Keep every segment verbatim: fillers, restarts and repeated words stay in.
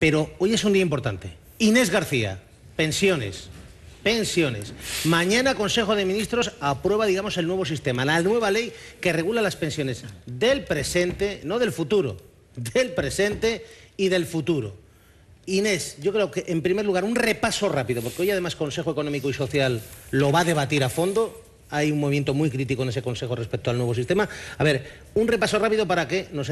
Pero hoy es un día importante. Inés García, pensiones. Pensiones. Mañana Consejo de Ministros aprueba, digamos, el nuevo sistema, la nueva ley que regula las pensiones del presente, no del futuro, del presente y del futuro. Inés, yo creo que, en primer lugar, un repaso rápido, porque hoy además Consejo Económico y Social lo va a debatir a fondo. Hay un movimiento muy crítico en ese Consejo respecto al nuevo sistema. A ver, un repaso rápido para que nos,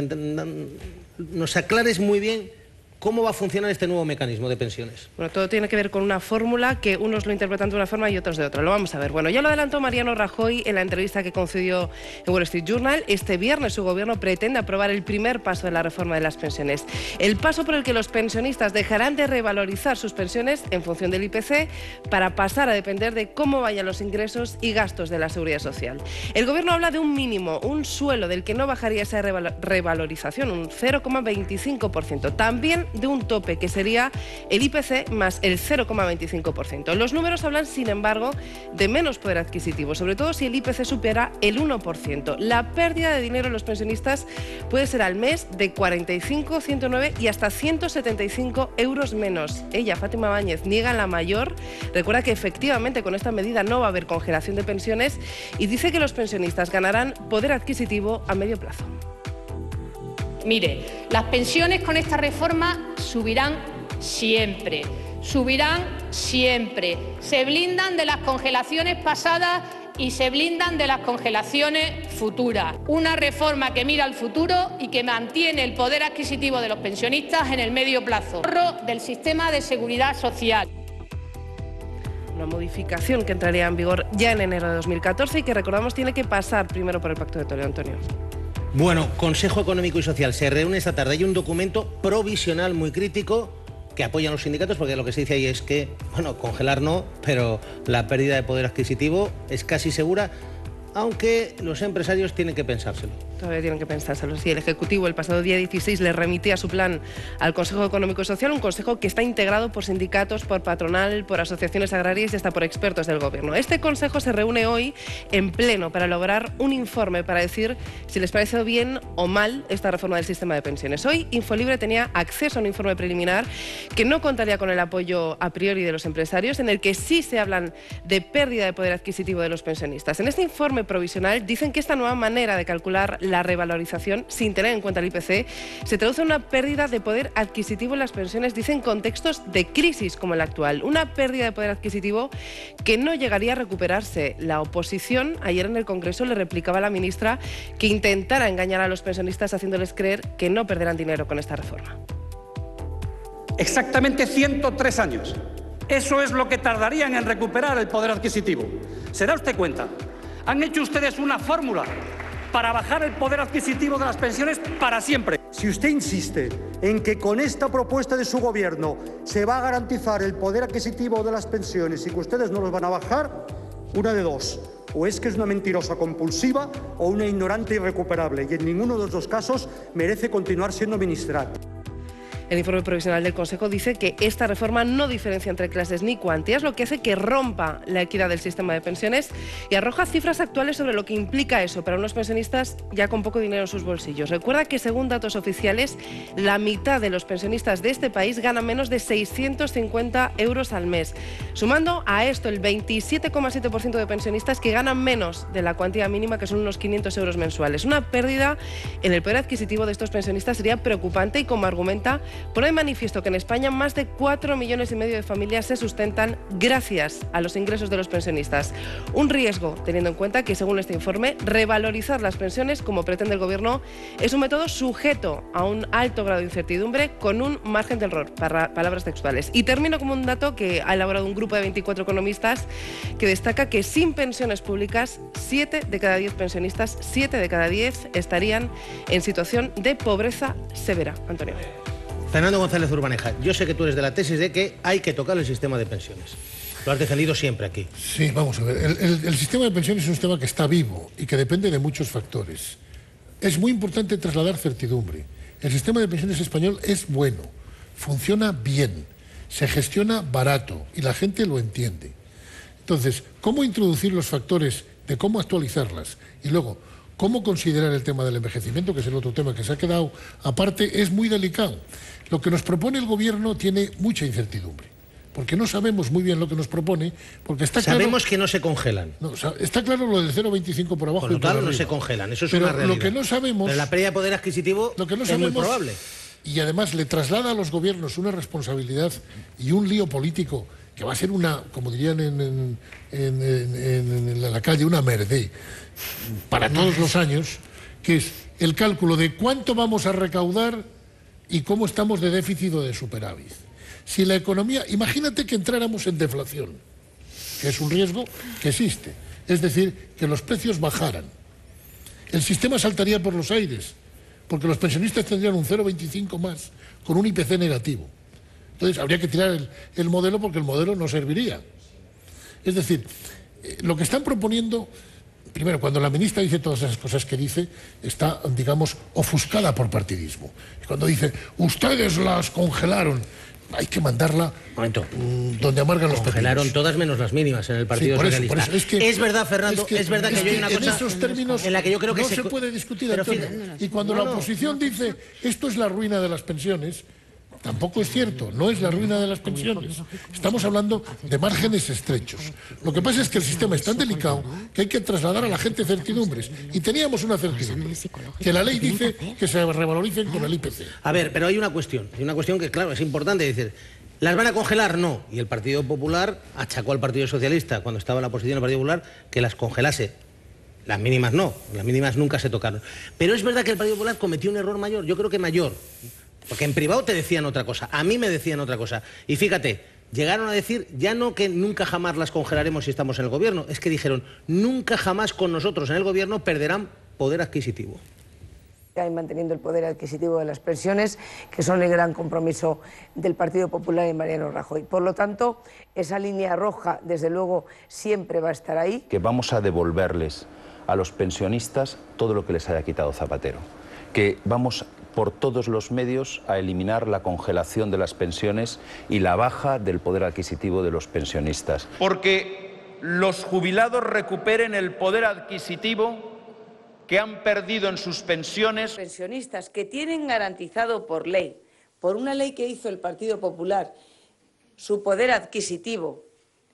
nos aclares muy bien ¿cómo va a funcionar este nuevo mecanismo de pensiones? Bueno, todo tiene que ver con una fórmula que unos lo interpretan de una forma y otros de otra. Lo vamos a ver. Bueno, ya lo adelantó Mariano Rajoy en la entrevista que concedió en Wall Street Journal. Este viernes su gobierno pretende aprobar el primer paso de la reforma de las pensiones. El paso por el que los pensionistas dejarán de revalorizar sus pensiones en función del I P C para pasar a depender de cómo vayan los ingresos y gastos de la Seguridad Social. El gobierno habla de un mínimo, un suelo del que no bajaría esa revalorización, un cero coma veinticinco por ciento. También de un tope que sería el I P C más el cero coma veinticinco por ciento. Los números hablan, sin embargo, de menos poder adquisitivo, sobre todo si el I P C supera el uno por ciento. La pérdida de dinero en los pensionistas puede ser al mes de cuarenta y cinco, ciento nueve y hasta ciento setenta y cinco euros menos. Ella, Fátima Báñez, niega la mayor. Recuerda que efectivamente con esta medida no va a haber congelación de pensiones y dice que los pensionistas ganarán poder adquisitivo a medio plazo. Mire, las pensiones con esta reforma subirán siempre, subirán siempre. Se blindan de las congelaciones pasadas y se blindan de las congelaciones futuras. Una reforma que mira al futuro y que mantiene el poder adquisitivo de los pensionistas en el medio plazo. Ahorro del sistema de seguridad social. Una modificación que entraría en vigor ya en enero de dos mil catorce y que, recordamos, tiene que pasar primero por el Pacto de Toledo, Antonio. Bueno, Consejo Económico y Social se reúne esta tarde. Hay un documento provisional muy crítico que apoyan los sindicatos, porque lo que se dice ahí es que, bueno, congelar no, pero la pérdida de poder adquisitivo es casi segura, aunque los empresarios tienen que pensárselo. Todavía tienen que pensárselo. Sí, el Ejecutivo el pasado día dieciséis le remitía su plan al Consejo Económico y Social, un consejo que está integrado por sindicatos, por patronal, por asociaciones agrarias y hasta por expertos del Gobierno. Este consejo se reúne hoy en pleno para elaborar un informe para decir si les parece bien o mal esta reforma del sistema de pensiones. Hoy Infolibre tenía acceso a un informe preliminar que no contaría con el apoyo a priori de los empresarios, en el que sí se hablan de pérdida de poder adquisitivo de los pensionistas. En este informe provisional dicen que esta nueva manera de calcular la revalorización sin tener en cuenta el I P C se traduce en una pérdida de poder adquisitivo en las pensiones, dicen, contextos de crisis como el actual. Una pérdida de poder adquisitivo que no llegaría a recuperarse. La oposición ayer en el Congreso le replicaba a la ministra que intentara engañar a los pensionistas haciéndoles creer que no perderán dinero con esta reforma. Exactamente ciento tres años. Eso es lo que tardarían en recuperar el poder adquisitivo. ¿Se da usted cuenta? Han hecho ustedes una fórmula para bajar el poder adquisitivo de las pensiones para siempre. Si usted insiste en que con esta propuesta de su gobierno se va a garantizar el poder adquisitivo de las pensiones y que ustedes no los van a bajar, una de dos. O es que es una mentirosa compulsiva o una ignorante irrecuperable. Y en ninguno de los dos casos merece continuar siendo ministra. El informe provisional del Consejo dice que esta reforma no diferencia entre clases ni cuantías, lo que hace que rompa la equidad del sistema de pensiones y arroja cifras actuales sobre lo que implica eso para unos pensionistas ya con poco dinero en sus bolsillos. Recuerda que, según datos oficiales, la mitad de los pensionistas de este país ganan menos de seiscientos cincuenta euros al mes. Sumando a esto el veintisiete coma siete por ciento de pensionistas que ganan menos de la cuantía mínima, que son unos quinientos euros mensuales. Una pérdida en el poder adquisitivo de estos pensionistas sería preocupante y, como argumenta, pone de manifiesto que en España más de cuatro millones y medio de familias se sustentan gracias a los ingresos de los pensionistas. Un riesgo, teniendo en cuenta que, según este informe, revalorizar las pensiones, como pretende el Gobierno, es un método sujeto a un alto grado de incertidumbre con un margen de error, para palabras textuales. Y termino con un dato que ha elaborado un grupo de veinticuatro economistas que destaca que sin pensiones públicas, siete de cada diez pensionistas, siete de cada diez estarían en situación de pobreza severa. Antonio. Fernando González Urbaneja, yo sé que tú eres de la tesis de que hay que tocar el sistema de pensiones. Lo has defendido siempre aquí. Sí, vamos a ver. El, el, el sistema de pensiones es un sistema que está vivo y que depende de muchos factores. Es muy importante trasladar certidumbre. El sistema de pensiones español es bueno, funciona bien, se gestiona barato y la gente lo entiende. Entonces, ¿cómo introducir los factores de cómo actualizarlas? Y luego, cómo considerar el tema del envejecimiento, que es el otro tema que se ha quedado aparte, es muy delicado. Lo que nos propone el Gobierno tiene mucha incertidumbre, porque no sabemos muy bien lo que nos propone, porque está claro... Sabemos que no se congelan. No, o sea, está claro lo del cero coma veinticinco por abajo Por lo y por tanto, arriba. no se congelan, eso es Pero una realidad. lo que no sabemos... Pero la pérdida de poder adquisitivo lo que no es sabemos, muy probable. Y además le traslada a los gobiernos una responsabilidad y un lío político que va a ser una, como dirían en, en, en, en, en la calle, una merdé para todos los años, que es el cálculo de cuánto vamos a recaudar y cómo estamos de déficit o de superávit. Si la economía, imagínate que entráramos en deflación, que es un riesgo que existe, es decir, que los precios bajaran. El sistema saltaría por los aires, porque los pensionistas tendrían un cero coma veinticinco más, con un I P C negativo. Entonces habría que tirar el, el modelo porque el modelo no serviría. Es decir, eh, lo que están proponiendo, primero, cuando la ministra dice todas esas cosas que dice, está, digamos, ofuscada por partidismo. Y cuando dice, ustedes las congelaron, hay que mandarla Momento. mmm, donde amargan los pepinos. Congelaron todas menos las mínimas en el Partido Sí, por eso, Socialista. por eso. Es, que, es verdad, Fernando, es, que, es verdad que, es yo hay una que cosa en esos términos en la que yo creo que no se, se puede discutir, pero Antonio. fíjate, Y cuando no, la oposición no, dice esto es la ruina de las pensiones, tampoco es cierto, no es la ruina de las pensiones. Estamos hablando de márgenes estrechos. Lo que pasa es que el sistema es tan delicado que hay que trasladar a la gente certidumbres. Y teníamos una certidumbre, que la ley dice que se revaloricen con el I P C. A ver, pero hay una cuestión, hay una cuestión que, claro, es importante decir. ¿Las van a congelar? No. Y el Partido Popular achacó al Partido Socialista, cuando estaba en la oposición al Partido Popular, que las congelase. Las mínimas no, las mínimas nunca se tocaron. Pero es verdad que el Partido Popular cometió un error mayor, yo creo que mayor. Porque en privado te decían otra cosa, a mí me decían otra cosa. Y fíjate, llegaron a decir ya no que nunca jamás las congelaremos si estamos en el gobierno, es que dijeron nunca jamás con nosotros en el gobierno perderán poder adquisitivo. Manteniendo el poder adquisitivo de las pensiones, que son el gran compromiso del Partido Popular y Mariano Rajoy. Por lo tanto, esa línea roja, desde luego, siempre va a estar ahí. Que vamos a devolverles a los pensionistas todo lo que les haya quitado Zapatero. Que vamos por todos los medios a eliminar la congelación de las pensiones y la baja del poder adquisitivo de los pensionistas. Porque los jubilados recuperen el poder adquisitivo que han perdido en sus pensiones. Pensionistas que tienen garantizado por ley, por una ley que hizo el Partido Popular, su poder adquisitivo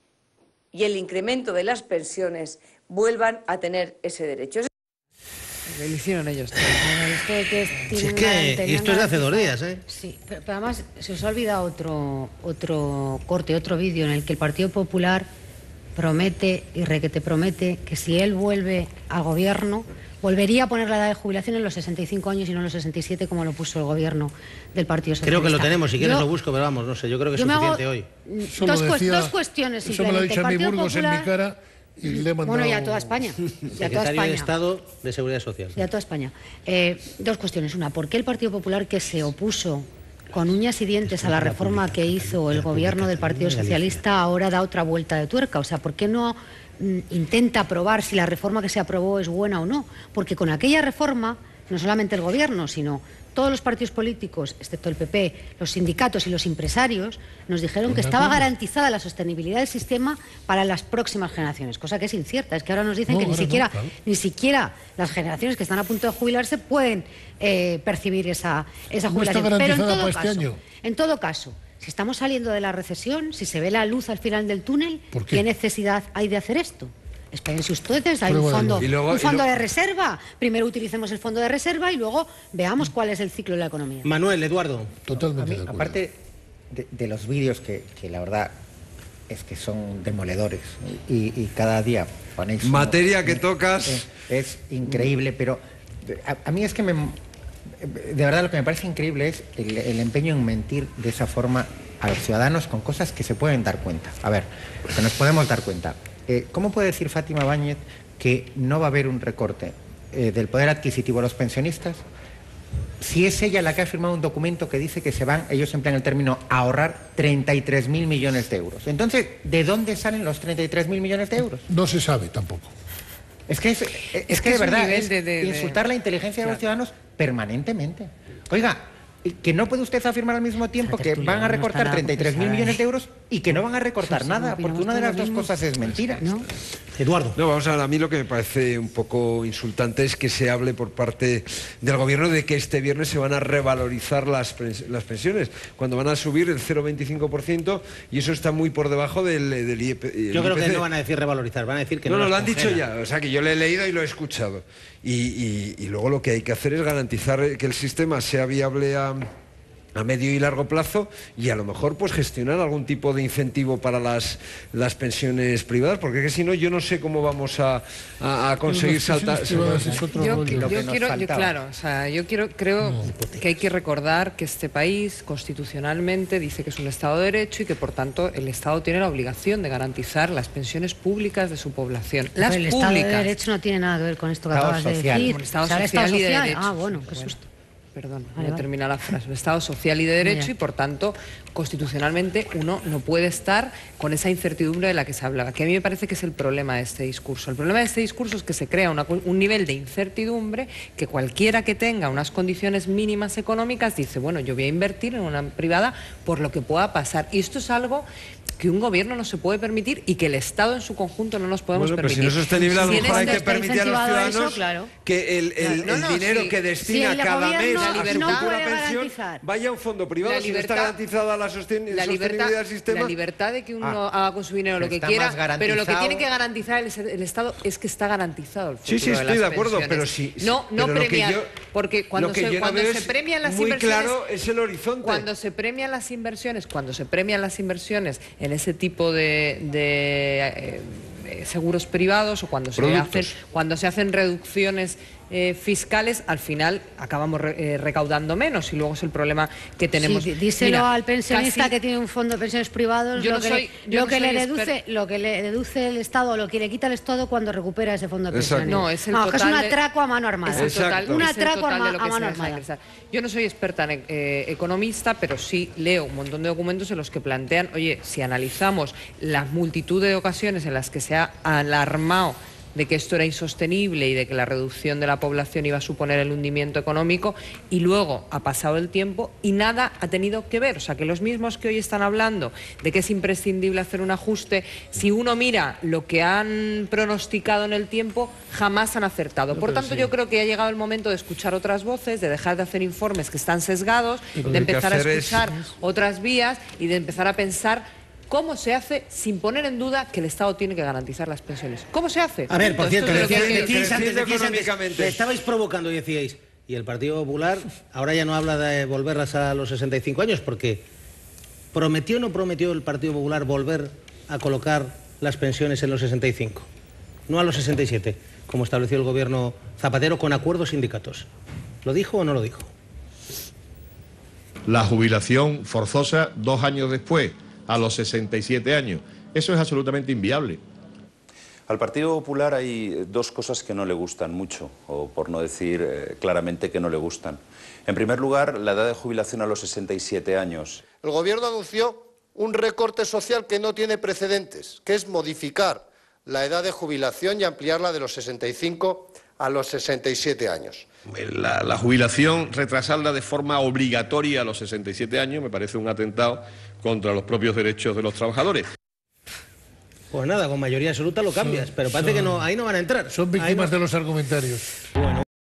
y el incremento de las pensiones, vuelvan a tener ese derecho. Lo hicieron ellos. Esto de que Si es que, y esto es de hace dos días, ¿eh? Sí, pero, pero además se os ha olvidado otro, otro corte, otro vídeo en el que el Partido Popular promete y requete promete que si él vuelve al gobierno, volvería a poner la edad de jubilación en los sesenta y cinco años y no en los sesenta y siete como lo puso el gobierno del Partido Socialista. Creo que lo tenemos, si quieres yo, lo busco, pero vamos, no sé, yo creo que es yo suficiente hago hoy. Dos, decía, dos cuestiones simplemente. Eso me lo ha dicho a mí Burgos en mi cara y le he mandado... Bueno, y a toda España. Y a toda Secretario España. de Estado de Seguridad Social. Y a toda España. Eh, dos cuestiones. Una, ¿por qué el Partido Popular, que se opuso con uñas y dientes a la reforma que hizo el gobierno del Partido Socialista, ahora da otra vuelta de tuerca? O sea, ¿por qué no mm, intenta probar si la reforma que se aprobó es buena o no? Porque con aquella reforma, no solamente el gobierno, sino todos los partidos políticos, excepto el P P, los sindicatos y los empresarios, nos dijeron que estaba garantizada la sostenibilidad del sistema para las próximas generaciones, cosa que es incierta. Es que ahora nos dicen no, que ni siquiera, no, claro. ni siquiera las generaciones que están a punto de jubilarse pueden eh, percibir esa, esa jubilación. No está Pero en garantizada todo para caso, este año. en todo caso, si estamos saliendo de la recesión, si se ve la luz al final del túnel, ¿Qué? ¿qué necesidad hay de hacer esto? Espérense ustedes, hay un fondo, luego, un fondo de reserva. Primero utilicemos el fondo de reserva y luego veamos cuál es el ciclo de la economía. Manuel, Eduardo. Totalmente mí, de acuerdo. Aparte de, de los vídeos que, que la verdad es que son demoledores y, y cada día ponéis... Materia uno, que tocas... Es, es increíble, pero a, a mí es que me... De verdad lo que me parece increíble es el, el empeño en mentir de esa forma a los ciudadanos con cosas que se pueden dar cuenta. A ver, que nos podemos dar cuenta. Eh, ¿Cómo puede decir Fátima Báñez que no va a haber un recorte eh, del poder adquisitivo a los pensionistas si es ella la que ha firmado un documento que dice que se van, ellos emplean el término, a ahorrar treinta y tres mil millones de euros? Entonces, ¿de dónde salen los treinta y tres mil millones de euros? No se sabe tampoco. Es que, es, es, es que de verdad es de, de, insultar de... la inteligencia claro. de los ciudadanos permanentemente. Oiga, que no puede usted afirmar al mismo tiempo que van a recortar treinta y tres mil millones de euros y que no van a recortar nada, porque una de las dos cosas es mentira. ¿No? Eduardo. No, vamos a ver, a mí lo que me parece un poco insultante es que se hable por parte del gobierno de que este viernes se van a revalorizar las, las pensiones, cuando van a subir el cero coma veinticinco por ciento y eso está muy por debajo del, del I E P. Yo creo que no van a decir revalorizar, van a decir que no. No, no, lo han congela. dicho ya, o sea que yo lo he leído y lo he escuchado. Y, y, y luego lo que hay que hacer es garantizar que el sistema sea viable a... a medio y largo plazo y a lo mejor pues gestionar algún tipo de incentivo para las, las pensiones privadas, porque es que si no yo no sé cómo vamos a, a, a conseguir saltar. Yo, yo quiero, yo, claro, o sea, yo quiero, creo no, que hay que recordar que este país constitucionalmente dice que es un Estado de Derecho y que por tanto el Estado tiene la obligación de garantizar las pensiones públicas de su población. Las el públicas. Estado de Derecho no tiene nada que ver con esto que Estado acabas social. de decir. Con Estado o sea, el social Estado y de social. derecho. Ah, bueno, qué Bueno. susto. Perdón, vale, no vale. termina la frase. Un Estado social y de derecho Ya. y por tanto constitucionalmente uno no puede estar con esa incertidumbre de la que se hablaba, que a mí me parece que es el problema de este discurso. El problema de este discurso es que se crea una, un nivel de incertidumbre que cualquiera que tenga unas condiciones mínimas económicas dice, bueno, yo voy a invertir en una privada por lo que pueda pasar. Y esto es algo que un gobierno no se puede permitir y que el Estado en su conjunto no nos podemos bueno, permitir. Pero si no es sostenible, a lo Si mejor hay este que permitir a los ciudadanos eso, claro. que el, el, No, el no, dinero sí. que destina Si el cada mes gobierno a su no futura puede pensión garantizar. vaya a un fondo privado. La Si no está libertad- garantizada la, sosten La sostenibilidad libertad, del sistema. la libertad de que uno Ah. haga con su dinero lo Pero que está quiera, más pero lo que garantizado. tiene que garantizar el, el Estado es que está garantizado el futuro Sí, sí, de estoy las de acuerdo, pensiones. pero sí. No, no pero lo que premiar, yo- porque cuando lo que se, yo no cuando veo se es premian las muy inversiones, claro es el horizonte. cuando se premian las inversiones, cuando se premian las inversiones en ese tipo de, de eh, eh, seguros privados o cuando se Productos. hacen cuando se hacen reducciones eh, fiscales, al final acabamos re- eh, recaudando menos y luego es el problema que tenemos. Sí, díselo Mira, al pensionista casi- que tiene un fondo de pensiones privados, Yo lo no que, soy- le, yo lo, no que soy le deduce, exper- lo que le deduce el Estado, lo que le quita el Estado cuando recupera ese fondo de Exacto. pensiones. No, es el que es total un de- atraco a mano armada. Es el total, Exacto. Un es el atraco a, total ma- de lo que a se mano deja de armada. ingresar. Yo no soy experta en eh, economista, pero sí leo un montón de documentos en los que plantean, oye, si analizamos la multitud de ocasiones en las que se ha alarmado de que esto era insostenible y de que la reducción de la población iba a suponer el hundimiento económico y luego ha pasado el tiempo y nada ha tenido que ver. O sea, que los mismos que hoy están hablando de que es imprescindible hacer un ajuste, si uno mira lo que han pronosticado en el tiempo, jamás han acertado. Por tanto, yo creo que ha llegado el momento de escuchar otras voces, de dejar de hacer informes que están sesgados, Y lo de que hay que empezar a hacer es- escuchar otras vías y de empezar a pensar cómo se hace sin poner en duda que el Estado tiene que garantizar las pensiones. ¿Cómo se hace? A ver, por Punto. cierto, Esto es de lo decíais, que hay que- decíais antes, creciendo decíais antes, económicamente. le estabais provocando y decíais, y el Partido Popular ahora ya no habla de volverlas a los sesenta y cinco años, porque ¿prometió o no prometió el Partido Popular volver a colocar las pensiones en los sesenta y cinco? No a los sesenta y siete, como estableció el gobierno Zapatero con acuerdos sindicatos. ¿Lo dijo o no lo dijo? La jubilación forzosa dos años después, a los sesenta y siete años. Eso es absolutamente inviable. Al Partido Popular hay dos cosas que no le gustan mucho, o por no decir eh, claramente que no le gustan. En primer lugar, la edad de jubilación a los sesenta y siete años. El Gobierno anunció un recorte social que no tiene precedentes, que es modificar la edad de jubilación y ampliarla de los sesenta y cinco a los sesenta y siete años. La, la jubilación, retrasarla de forma obligatoria a los sesenta y siete años, me parece un atentado contra los propios derechos de los trabajadores. Pues nada, con mayoría absoluta lo cambias, pero parece son- que no, ahí no van a entrar. Son Ahí víctimas no- de los argumentarios. Bueno.